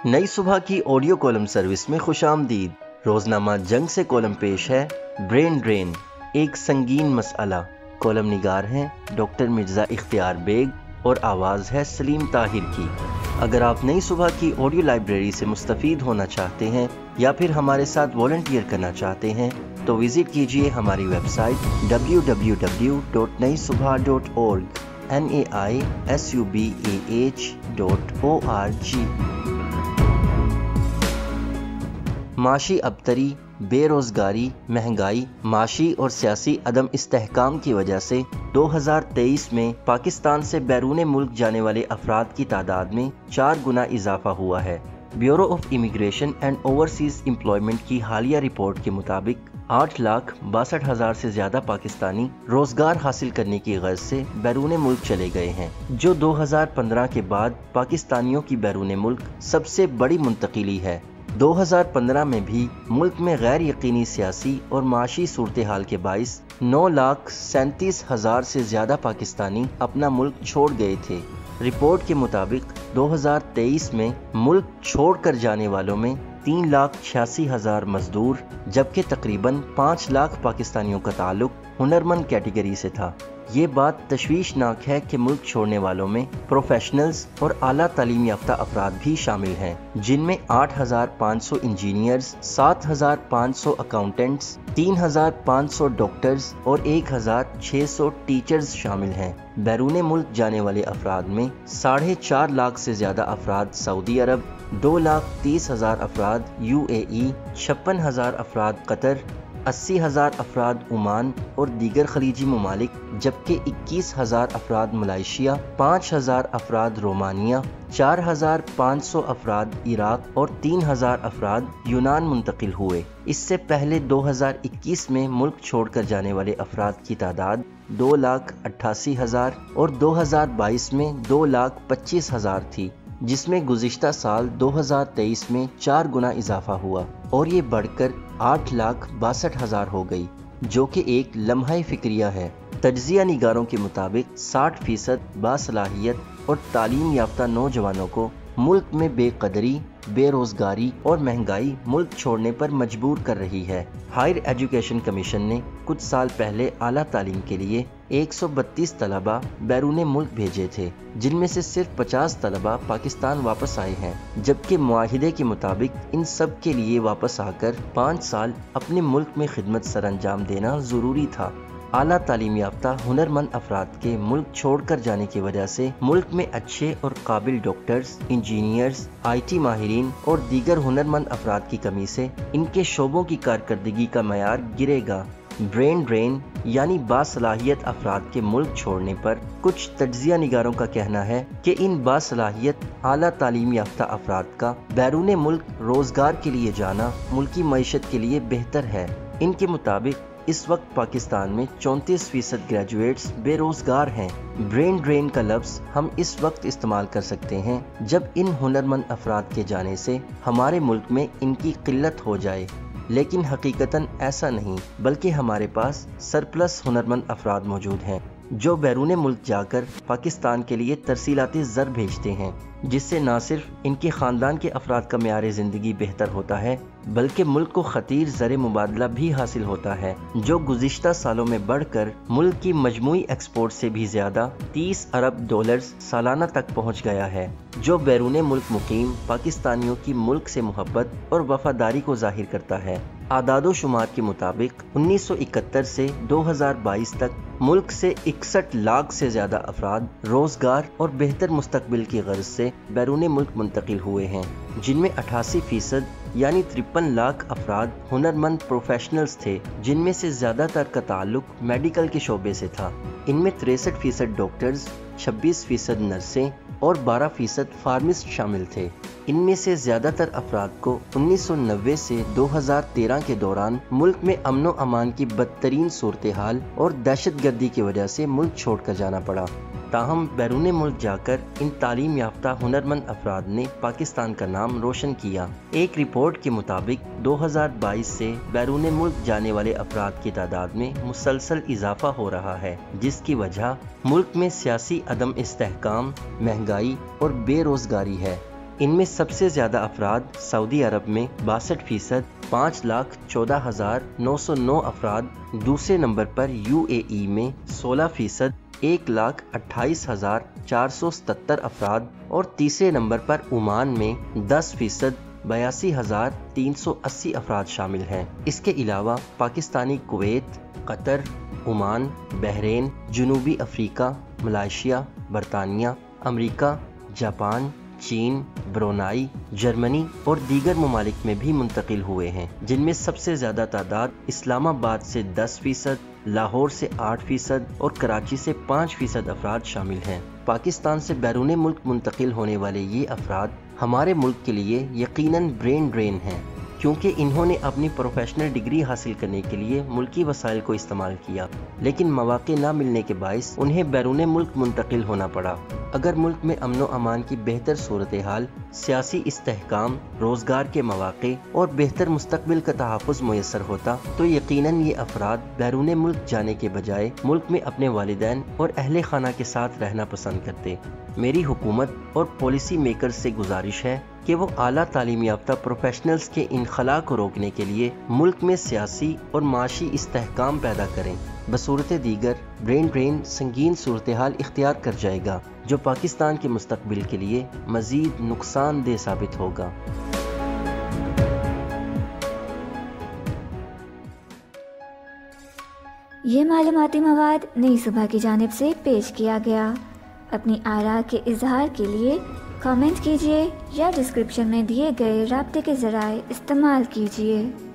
नई सुबह की ऑडियो कॉलम सर्विस में खुशामदीद। रोजनामा जंग से कॉलम पेश है ब्रेन ड्रेन, एक संगीन मसला। कॉलम निगार हैं डॉक्टर मिर्ज़ा इख्तियार बेग और आवाज़ है सलीम ताहिर की। अगर आप नई सुबह की ऑडियो लाइब्रेरी से मुस्तफ़ीद होना चाहते हैं या फिर हमारे साथ वॉलंटियर करना चाहते हैं तो विज़िट कीजिए हमारी वेबसाइट www.naisubha.org naisubah.org। माशी अबतरी, बेरोज़गारी, महंगाई, माशी और सियासी अदम इस्तेहकाम की वजह से 2023 में पाकिस्तान से बैरून मुल्क जाने वाले अफराद की तादाद में 4 गुना इजाफा हुआ है। Bureau of immigration and overseas employment की हालिया रिपोर्ट के मुताबिक 8,62,000 से ज़्यादा पाकिस्तानी रोज़गार हासिल करने की गर्ज से बैरून मुल्क चले गए हैं, जो 2015 के बाद पाकिस्तानियों की बैरून मुल्क सबसे बड़ी मुंतकिली है। 2015 में भी मुल्क में गैर यकीनी सियासी और माशी सूरत हाल के बाइस 9,37,000 से ज़्यादा पाकिस्तानी अपना मुल्क छोड़ गए थे। रिपोर्ट के मुताबिक 2023 में मुल्क छोड़ कर जाने वालों में 3,86,000 मजदूर, जबकि तकरीबन 5 लाख पाकिस्तानियों का ताल्लुक हुनरमंद कैटेगरी से था। ये बात तशवीशनाक है कि मुल्क छोड़ने वालों में प्रोफेशनल्स और आला तालीम याफ्ता अफराद भी शामिल हैं, जिनमें 8,500 इंजीनियर्स, 7,500 अकाउंटेंट्स, 3,500 डॉक्टर्स और 1,600 टीचर्स शामिल हैं। बैरून मुल्क जाने वाले अफराद में 4.5 लाख से ज़्यादा अफराद सऊदी अरब, 2,30,000 अफराद UAE, 56,000 अफराद कतर, 80,000 अफराद ओमान और दीगर खलीजी ममालिक, जबकि 21,000 अफराद मलेशिया, 5,000 अफराद रोमानिया, 4,500 अफराद इराक और 3,000 अफराद यूनान मुंतकिल हुए। इससे पहले 2021 में मुल्क छोड़कर जाने वाले अफराद की तादाद 2,88,000 और 2022 में 2,25,000 थी, जिसमें गुज़िश्ता साल 2023 में 4 गुना इजाफा हुआ और ये बढ़कर 8,62,000 हो गई, जो कि एक लम्हा फिक्रिया है। तज्ज़िया निगारों के मुताबिक 60% बासलाहियत और तालीम याफ्ता नौजवानों को मुल्क में बेकदरी, बेरोज़गारी और महंगाई मुल्क छोड़ने पर मजबूर कर रही है। हायर एजुकेशन कमीशन ने कुछ साल पहले आला तालीम के लिए 132 तलबा बैरून मुल्क भेजे थे, जिनमें से सिर्फ 50 तलबा पाकिस्तान वापस आए हैं, जबकि मुआहिदे के मुताबिक इन सब के लिए वापस आकर 5 साल अपने मुल्क में खिदमत सरअंजाम देना ज़रूरी था। आला तालीम याफ्ता हुनरमंद अफराद के मुल्क छोड़कर जाने की वजह से मुल्क में अच्छे और काबिल डॉक्टर्स, इंजीनियर्स, IT माहिरीन और दीगर हुनरमंद अफराद की कमी से इनके शोबों की कारकर्दगी का मयार गिरेगा। ब्रेन ड्रेन यानी बासलाहियत अफराद के मुल्क छोड़ने पर कुछ तज्ज़िया निगारों का कहना है कि इन बासलाहियत आला तालीम याफ्ता अफराद का बैरून मुल्क रोज़गार के लिए जाना मुल्की मईशत के लिए बेहतर है। इनके मुताबिक इस वक्त पाकिस्तान में 34% ग्रेजुएट्स बेरोज़गार हैं। ब्रेन ड्रेन का लफ्ज़ हम इस वक्त इस्तेमाल कर सकते हैं जब इन हुनरमंद अफराद के जाने से हमारे मुल्क में इनकी किल्लत हो जाए, लेकिन हकीकतन ऐसा नहीं, बल्कि हमारे पास सरप्लस हुनरमंद अफराद मौजूद हैं जो बैरून मुल्क जाकर पाकिस्तान के लिए तरसीलाती ज़र भेजते हैं, जिससे न सिर्फ इनके ख़ानदान के अफराद का मेयार ज़िंदगी बेहतर होता है, बल्कि मुल्क को ख़तीर ज़र मुबादला भी हासिल होता है, जो गुज़िश्ता सालों में बढ़कर मुल्क की मजमूई एक्सपोर्ट से भी ज़्यादा 30 अरब डॉलर्स सालाना तक पहुँच गया है, जो बैरून मुल्क मुकीम पाकिस्तानियों की मुल्क से मोहब्बत और वफादारी को ज़ाहिर करता है। आदादो शुमार के मुताबिक 1971 से 2022 तक मुल्क से 61 लाख से ज़्यादा अफराद रोज़गार और बेहतर मुस्तकबिल की गर्ज से बैरून मुल्क मुंतकिल हुए हैं, जिनमें 88% यानी 53 लाख अफराद हुनरमंद प्रोफेशनल्स थे, जिनमें से ज़्यादातर का ताल्लुक मेडिकल के शोबे से था। इनमें 63% डॉक्टर्स, 26% नर्सें और 12% फार्मिस्ट शामिल थे। इनमें से ज़्यादातर अफराद को 1990 से 2013 के दौरान मुल्क में अमन व अमान की बदतरीन सूरत हाल और दहशतगर्दी की वजह से मुल्क छोड़कर जाना पड़ा। ताहम बैरून मुल्क जाकर इन तालीम याफ्ता हुनरमंद अफराद ने पाकिस्तान का नाम रोशन किया। एक रिपोर्ट के मुताबिक 2022 से बैरून मुल्क जाने वाले अफराद की तादाद में मुसलसल इजाफा हो रहा है, जिसकी वजह मुल्क में सियासी अदम इस्तेहकाम, महंगाई और बेरोजगारी है। ان میں سب سے زیادہ افراد سعودی عرب میں 62%، 5,14,909 افراد، دوسرے نمبر پر UAE میں 16%، 1,28,477 افراد، اور تیسرے نمبر پر عمان میں 10%، 82,380 افراد شامل ہیں۔ اس کے علاوہ Pakistani Kuwait, Qatar, Oman, Bahrain, جنوبی افریقہ، ملائیشیا، برطانیہ، امریکہ، جاپان، چین، برونائی، جرمنی اور دیگر ممالک میں بھی منتقل ہوئے ہیں، جن میں سب سے زیادہ تعداد اسلام آباد سے 10%، لاہور سے 8% اور کراچی سے 5% افراد شامل ہیں۔ پاکستان سے بیرون ملک منتقل ہونے والے یہ افراد ہمارے ملک کے لیے یقیناً برین ڈرین ہیں، کیونکہ انہوں نے اپنی پروفیشنل ڈگری حاصل کرنے کے لیے ملکی وسائل کو استعمال کیا، لیکن مواقع نہ ملنے کے باعث انہیں بیرون ملک منتقل ہونا پڑا۔ اگر ملک میں امن و امان کی بہتر صورتحال، سیاسی استحکام، روزگار کے مواقع اور بہتر مستقبل کا تحفظ میسر ہوتا تو یقیناً یہ افراد بیرون ملک جانے کے بجائے ملک میں اپنے والدین اور اہل خانہ کے ساتھ رہنا پسند کرتے۔ میری حکومت اور پالیسی میکرز سے گزارش ہے کہ وہ اعلیٰ تعلیم یافتہ پروفیشنلز کے انخلاء کو روکنے کے لیے ملک میں سیاسی اور معاشی استحکام پیدا کریں۔ بصورت دیگر برین ڈرین سنگین صورتحال اختیار کر جائے گا، جو پاکستان کے مستقبل کے لیے مزید نقصان دہ ثابت ہوگا۔ یہ معلوماتی مواد نئی صبح کی جانب سے پیش کیا گیا۔ اپنی آراء کے اظہار کے لیے کامنٹ کیجیے یا ڈسکرپشن میں دیے گئے رابطے کے ذرائع استعمال کیجیے۔